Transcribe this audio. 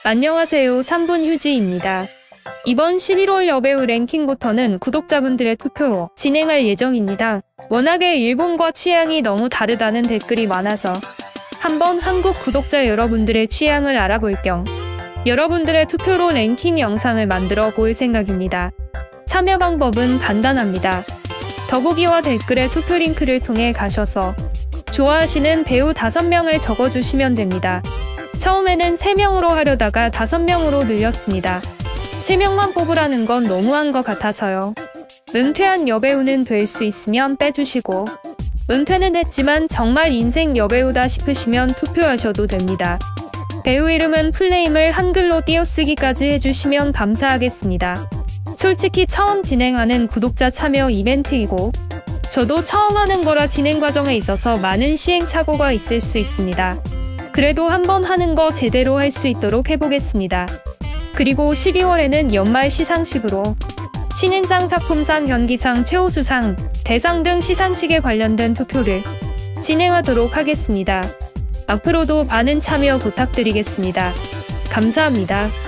안녕하세요. 3분 휴지입니다. 이번 11월 여배우 랭킹부터는 구독자분들의 투표로 진행할 예정입니다. 워낙에 일본과 취향이 너무 다르다는 댓글이 많아서 한번 한국 구독자 여러분들의 취향을 알아볼 겸 여러분들의 투표로 랭킹 영상을 만들어 볼 생각입니다. 참여 방법은 간단합니다. 더보기와 댓글에 투표 링크를 통해 가셔서 좋아하시는 배우 5명을 적어주시면 됩니다. 처음에는 3명으로 하려다가 5명으로 늘렸습니다. 3명만 뽑으라는 건 너무한 것 같아서요. 은퇴한 여배우는 될 수 있으면 빼주시고 은퇴는 했지만 정말 인생 여배우다 싶으시면 투표하셔도 됩니다. 배우 이름은 풀네임을 한글로 띄어쓰기까지 해주시면 감사하겠습니다. 솔직히 처음 진행하는 구독자 참여 이벤트이고 저도 처음 하는 거라 진행 과정에 있어서 많은 시행착오가 있을 수 있습니다. 그래도 한번 하는 거 제대로 할 수 있도록 해보겠습니다. 그리고 12월에는 연말 시상식으로 신인상, 작품상, 연기상, 최우수상, 대상 등 시상식에 관련된 투표를 진행하도록 하겠습니다. 앞으로도 많은 참여 부탁드리겠습니다. 감사합니다.